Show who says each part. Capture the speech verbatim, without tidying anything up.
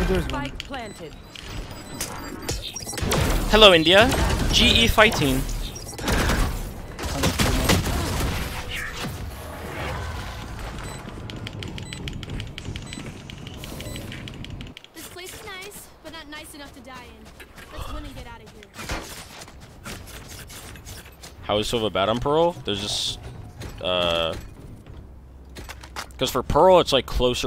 Speaker 1: there's one.
Speaker 2: Spike planted.
Speaker 3: Hello, India. G E fighting.
Speaker 4: This place is nice, but not nice enough to die in. Let's win and get out of here.
Speaker 3: How is Silva bad on Pearl? There's just, uh... because for Pearl, it's like closer